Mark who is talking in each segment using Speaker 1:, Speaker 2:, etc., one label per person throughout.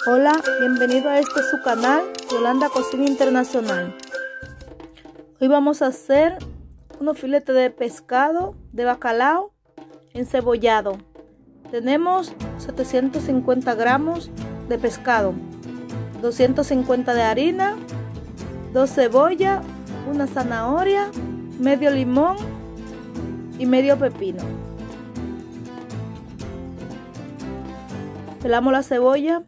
Speaker 1: Hola, bienvenido a su canal, Yolanda Cocina Internacional. Hoy vamos a hacer unos filetes de pescado de bacalao encebollado. Tenemos 750 gramos de pescado, 250 de harina, 2 cebollas, una zanahoria, medio limón y medio pepino. Pelamos la cebolla.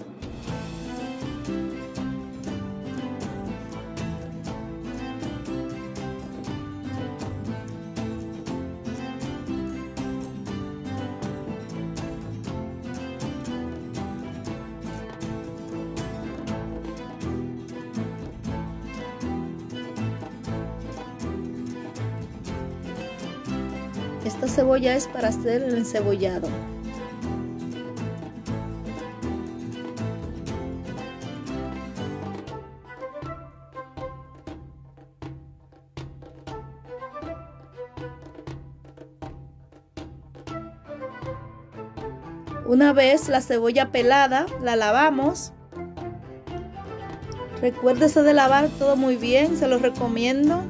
Speaker 1: Esta cebolla es para hacer el encebollado. Una vez la cebolla pelada, la lavamos. Recuérdese de lavar todo muy bien, se lo recomiendo.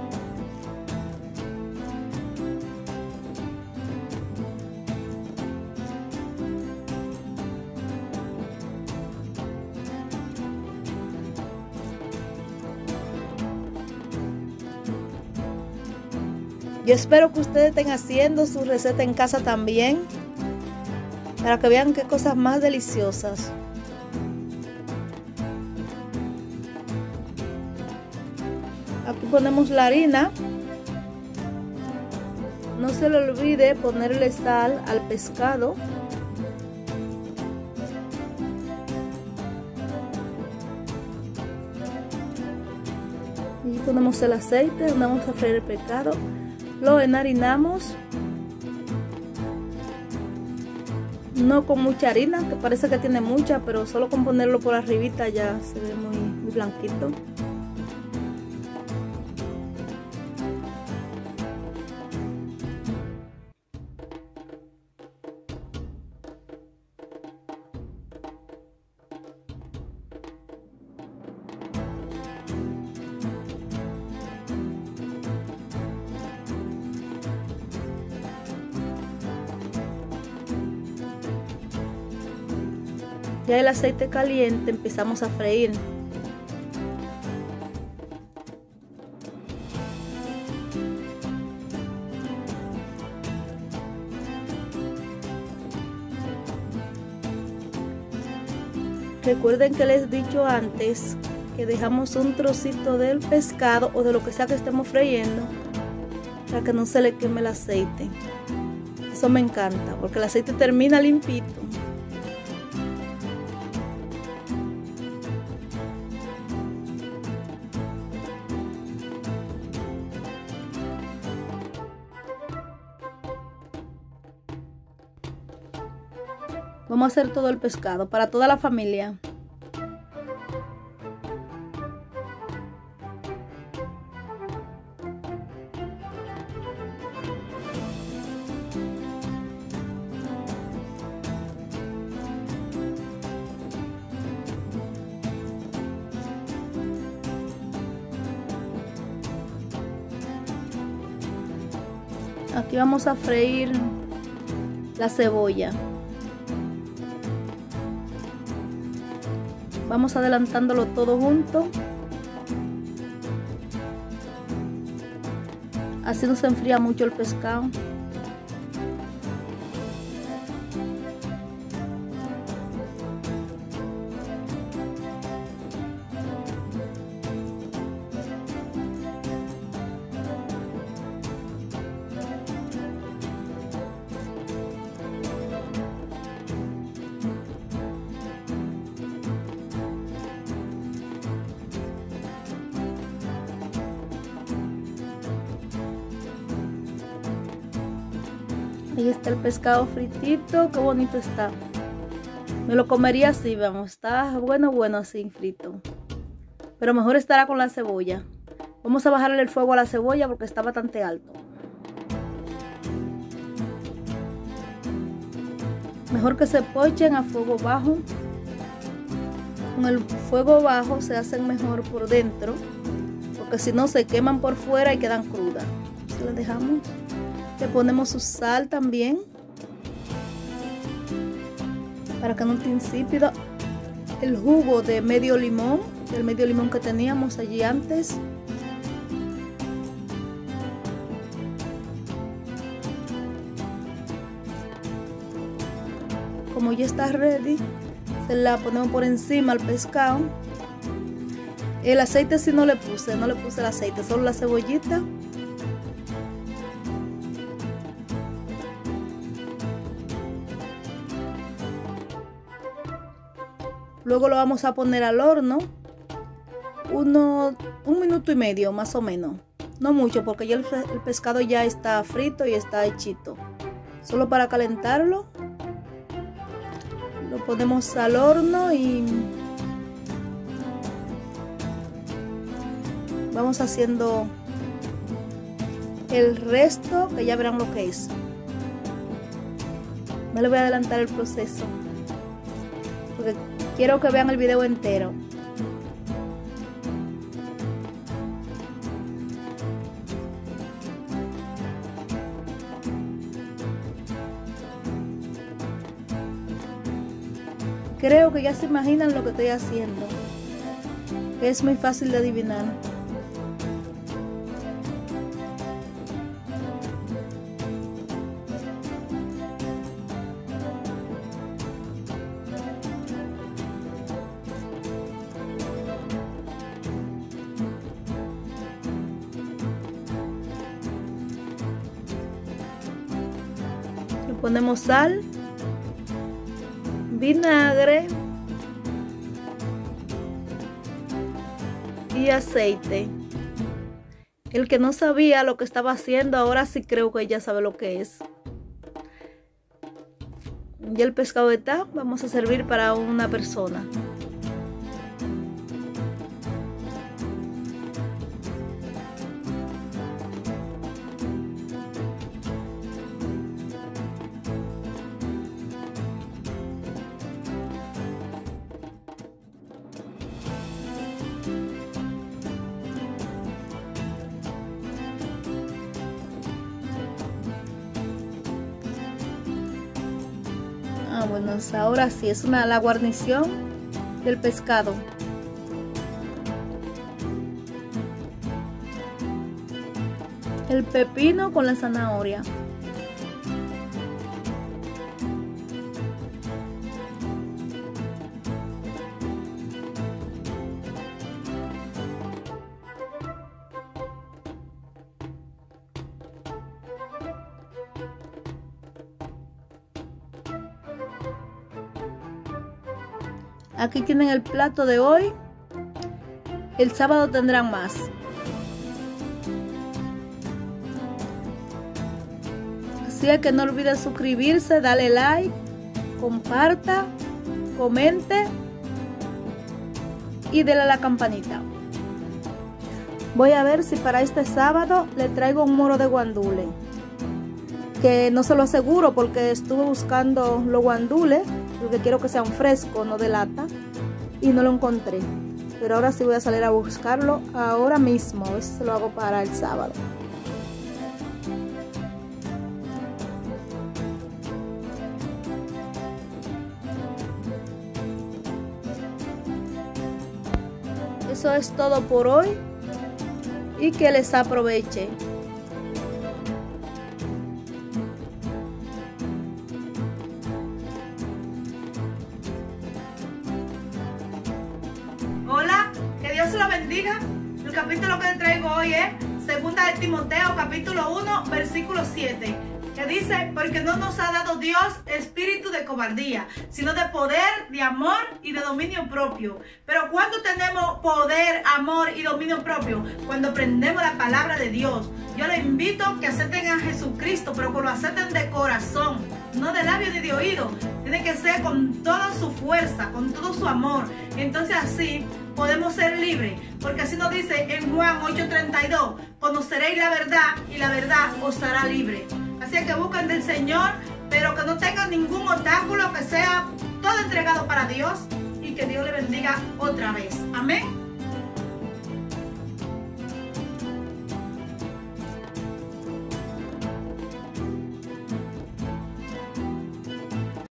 Speaker 1: Yo espero que ustedes estén haciendo su receta en casa también, para que vean qué cosas más deliciosas. Aquí ponemos la harina. No se le olvide ponerle sal al pescado. Y ponemos el aceite donde vamos a freír el pescado. Lo enharinamos. No con mucha harina, que parece que tiene mucha, pero solo con ponerlo por arribita ya se ve muy blanquito. Ya el aceite caliente, empezamos a freír. Recuerden que les he dicho antes que dejamos un trocito del pescado o de lo que sea que estemos freíendo para que no se le queme el aceite. Eso me encanta porque el aceite termina limpito. Vamos a hacer todo el pescado para toda la familia. Aquí vamos a freír la cebolla. Vamos adelantándolo todo junto. Así no se enfría mucho el pescado. Ahí está el pescado fritito, qué bonito está. Me lo comería así, vamos, está bueno así frito. Pero mejor estará con la cebolla. Vamos a bajarle el fuego a la cebolla porque está bastante alto. Mejor que se pochen a fuego bajo. con el fuego bajo se hacen mejor por dentro, porque si no se queman por fuera y quedan crudas. Entonces las dejamos. Le ponemos su sal también, para que no esté insípido. El jugo de medio limón, del medio limón que teníamos allí antes. Como ya está ready, se la ponemos por encima al pescado. El aceite sí no le puse el aceite, solo la cebollita. Luego lo vamos a poner al horno, un minuto y medio más o menos. No mucho, porque ya el pescado ya está frito y está hechito. Solo para calentarlo. Lo ponemos al horno y vamos haciendo el resto, que ya verán lo que es. No les voy a adelantar el proceso, porque quiero que vean el video entero. Creo que ya se imaginan lo que estoy haciendo. Es muy fácil de adivinar. Le ponemos sal, vinagre y aceite. El que no sabía lo que estaba haciendo, ahora sí creo que ya sabe lo que es. Ya el pescado está, vamos a servir para una persona. Bueno, ahora sí es la guarnición del pescado. El pepino con la zanahoria. Aquí tienen el plato de hoy. El sábado tendrán más. Así que no olviden suscribirse, darle like, comparta, comente y denle a la campanita. Voy a ver si para este sábado le traigo un moro de guandule, que no se lo aseguro porque estuve buscando los guandules, porque quiero que sean frescos, no de lata, y no lo encontré. Pero ahora sí voy a salir a buscarlo ahora mismo, a ver si se lo hago para el sábado. Eso es todo por hoy y que les aproveche.
Speaker 2: Hola, que Dios se lo bendiga. El capítulo que les traigo hoy es 2 de Timoteo, capítulo 1, versículo 7. Que dice, porque no nos ha dado Dios espíritu de cobardía, sino de poder, de amor y de dominio propio. Pero ¿cuándo tenemos poder, amor y dominio propio? Cuando aprendemos la palabra de Dios. Yo les invito a que acepten a Jesucristo, pero que lo acepten de corazón, no de labio ni de oído. Tiene que ser con toda su fuerza, con todo su amor. Entonces así podemos ser libres, porque así nos dice en Juan 8:32, conoceréis la verdad y la verdad os hará libre. Así que busquen del Señor, pero que no tengan ningún obstáculo, que sea todo entregado para Dios y que que Dios le bendiga otra vez. Amén.